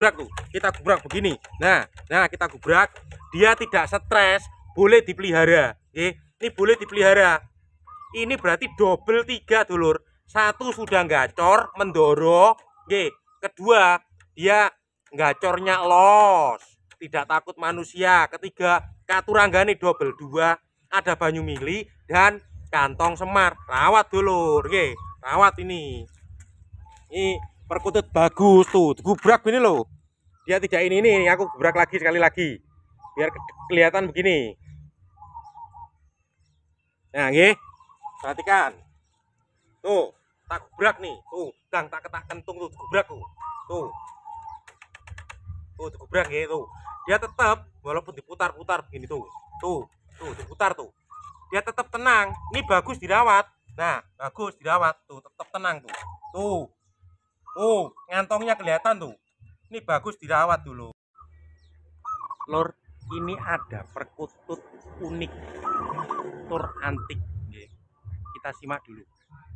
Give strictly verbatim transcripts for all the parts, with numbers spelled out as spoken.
gubrak tuh, kita gubrak begini. Nah, nah kita gubrak, dia tidak stres, boleh dipelihara. Oke, ini boleh dipelihara. Ini berarti double tiga dulur. Satu sudah gacor, mendorong. Oke, kedua dia gacornya los, tidak takut manusia. Ketiga, katuranggane double dua, ada banyu mili dan kantong semar. Rawat dulur, oke, rawat ini. Ini perkutut bagus tuh, gubrak ini loh. Dia tidak ini ini, aku gubrak lagi sekali lagi biar ke kelihatan begini. Nah, nggih. Perhatikan. Tuh, tak gubrak nih. Tuh, gang tak ketak kentung tuh, gubrak tuh. Tuh. Tuh, gubrak nggih tuh. Dia tetap walaupun diputar-putar begini tuh. Tuh, tuh diputar tuh. Dia tetap tenang. Ini bagus dirawat. Nah, bagus dirawat tuh, tetap tenang tuh. Tuh. Oh, ngantongnya kelihatan tuh. Ini bagus dirawat dulu. Lor, ini ada perkutut unik, tur antik. Kita simak dulu.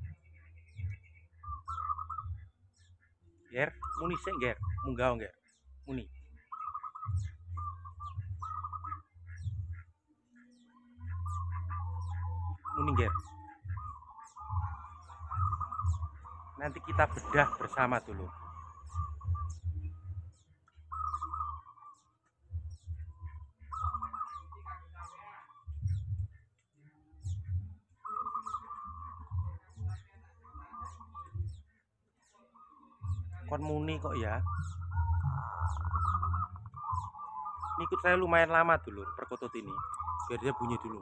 Ger, muni sik ger, munggah ger. Muni. Muni ger. Nanti kita bedah bersama dulu. Kon muni kok ya. Ini ikut saya lumayan lama dulu perkutut ini, biar dia bunyi dulu.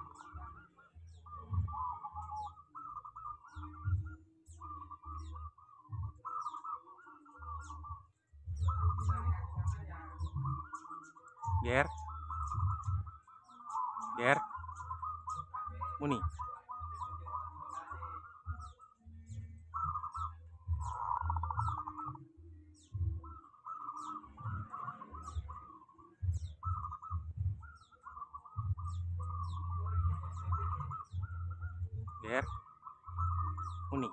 Ger, ger, muni. Ger, muni.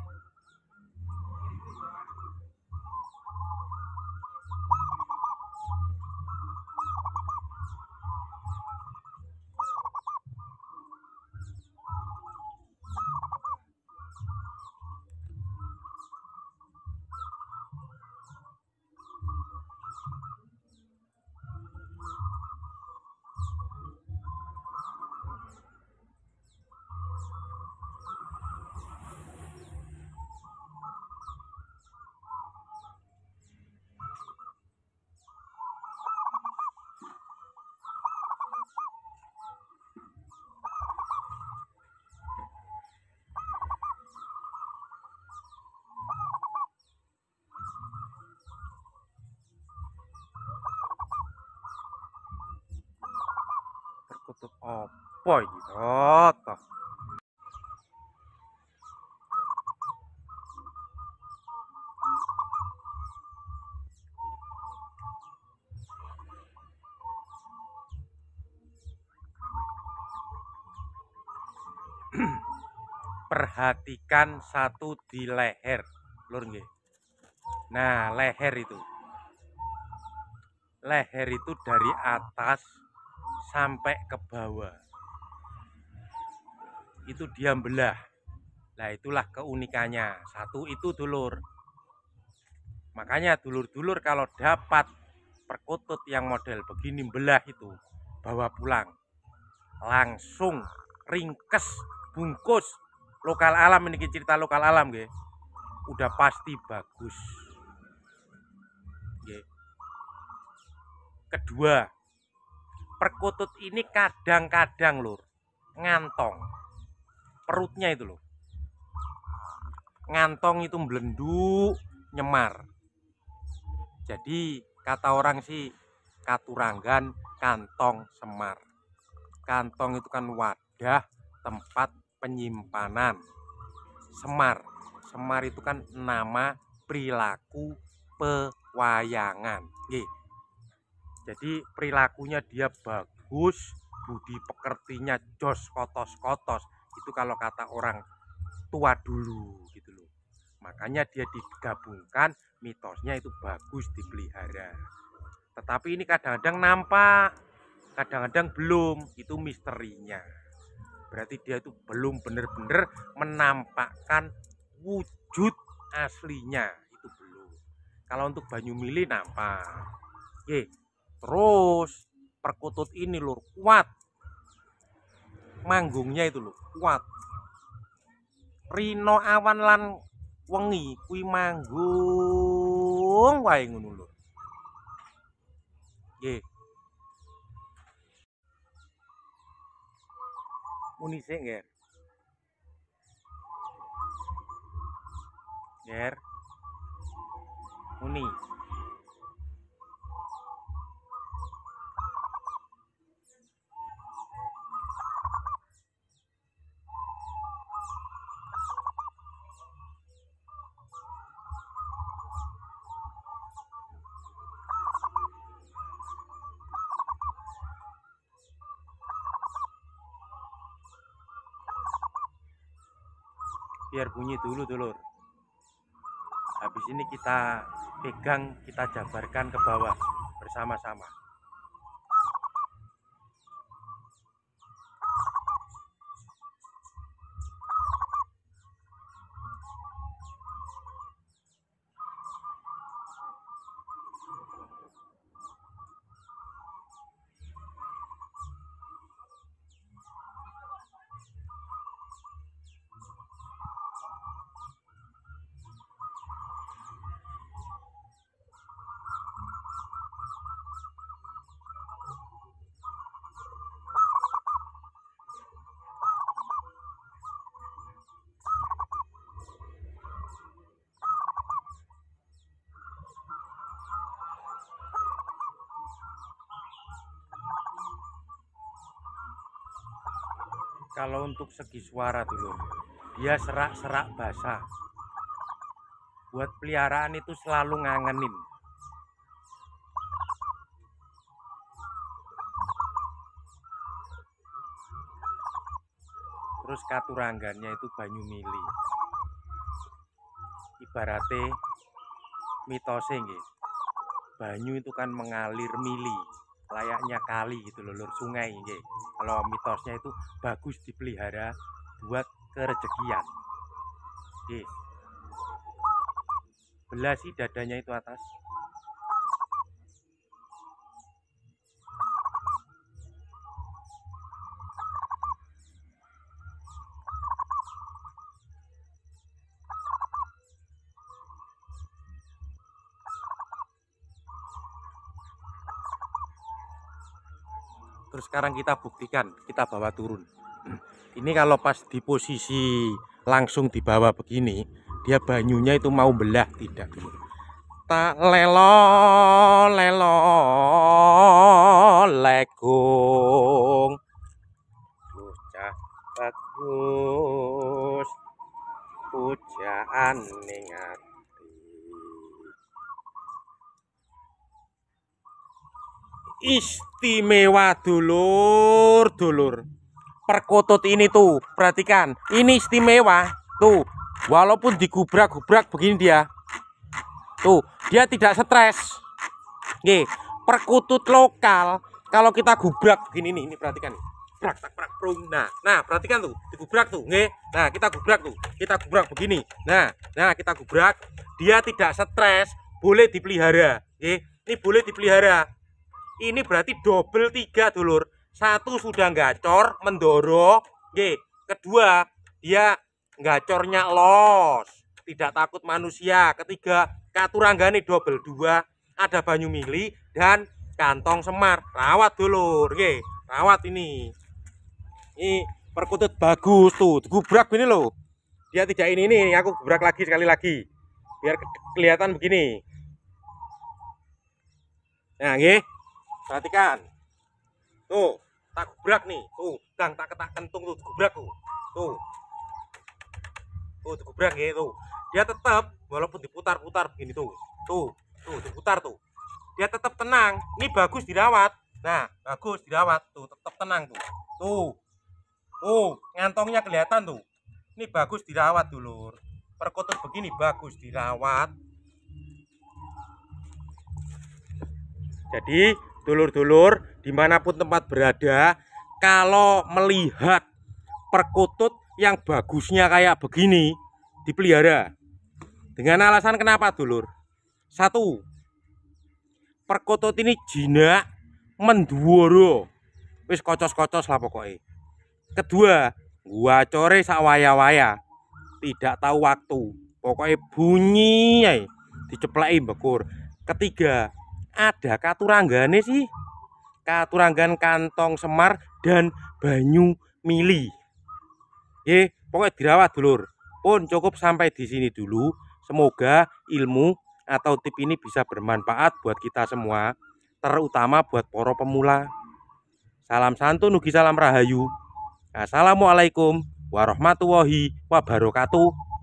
Perkutut apa iki toh? Perhatikan satu di leher, lur nggih. Nah, leher itu. Leher itu dari atas sampai ke bawah. Itu dia belah. Nah, itulah keunikannya. Satu itu dulur. Makanya dulur-dulur kalau dapat perkutut yang model begini belah itu, bawa pulang. Langsung ringkes, bungkus. Lokal alam, ini cerita lokal alam nggih. Udah pasti bagus. Nggih. Kedua, perkutut ini kadang-kadang lur ngantong. Perutnya itu loh. Ngantong itu belenduk, nyemar. Jadi kata orang sih katuranggan kantong semar. Kantong itu kan wadah tempat penyimpanan. Semar, semar itu kan nama perilaku pewayangan. Nggih. Jadi perilakunya dia bagus, budi pekertinya jos kotos-kotos. Itu kalau kata orang tua dulu gitu loh. Makanya dia digabungkan, mitosnya itu bagus dipelihara. Tetapi ini kadang-kadang nampak, kadang-kadang belum, itu misterinya. Berarti dia itu belum benar-benar menampakkan wujud aslinya, itu belum. Kalau untuk banyu mili nampak. Oke, terus perkutut ini lur kuat. Manggungnya itu lur kuat. Rino awan lan wengi kuwi manggung wae ngono lho. Nggih. Muni sik nggih. Nger. Muni. Biar bunyi dulu dulur. Habis ini kita pegang, kita jabarkan ke bawah bersama-sama. Kalau untuk segi suara dulu, dia serak-serak basah. Buat peliharaan itu selalu ngangenin. Terus katuranggannya itu banyu mili. Ibaratnya mitose nggih. Banyu itu kan mengalir mili, layaknya kali gitu loh, lur sungai nggih. Kalau mitosnya itu bagus dipelihara buat kerejekian. Nggih. Belah sih dadanya itu atas. Terus sekarang kita buktikan, kita bawa turun. Ini kalau pas di posisi langsung di bawah begini, dia banyunya itu mau belah tidak dulu. Tak lelo lelo legung. Bocah bagus pujaan ning ati. Istimewa dulur, dulur. Perkutut ini tuh, perhatikan. Ini istimewa. Tuh, walaupun digubrak-gubrak begini dia. Tuh, dia tidak stres. Nih, perkutut lokal kalau kita gubrak begini nih, ini perhatikan. Prak tak prak prung. Nah, nah perhatikan tuh, digubrak tuh, nggih. Nah, kita gubrak tuh. Kita gubrak begini. Nah, nah kita gubrak, dia tidak stres, boleh dipelihara, nggih. Ini boleh dipelihara. Ini berarti double tiga dulur. Satu sudah gacor mendorong, G. Kedua dia gacornya los, tidak takut manusia. Ketiga katuranggane double dua, ada banyu mili dan kantong semar. Rawat dulur, G. Rawat ini. Ini perkutut bagus tuh, gubrak ini loh. Dia tidak ini nih, aku gubrak lagi sekali lagi biar kelihatan begini. Nah, G. Perhatikan tuh, tak gubrak nih tuh, gang tak ketak kentung tuh, gubrak tuh tuh tuh gubrak gitu. Dia tetap walaupun diputar-putar begini tuh tuh tuh diputar tuh, dia tetap tenang. Ini bagus dirawat. Nah, bagus dirawat tuh, tetap tenang tuh tuh tuh ngantongnya kelihatan tuh. Ini bagus dirawat dulur. perkutut begini bagus dirawat. Jadi dulur-dulur dimanapun tempat berada, kalau melihat perkutut yang bagusnya kayak begini dipelihara. Dengan alasan kenapa dulur? Satu, perkutut ini jinak menduworo, wis kocos-kocos lah pokoknya. Kedua, gua core sak waya-waya, tidak tahu waktu, pokoknya bunyi ya, diceplaki bekur. Ketiga, ada katuranggane sih, katuranggan kantong semar dan banyu mili. Ye, pokoknya dirawat dulur. Pun cukup sampai di sini dulu. Semoga ilmu atau tip ini bisa bermanfaat buat kita semua, terutama buat para pemula. Salam santun ugi salam rahayu. Assalamualaikum warahmatullahi wabarakatuh.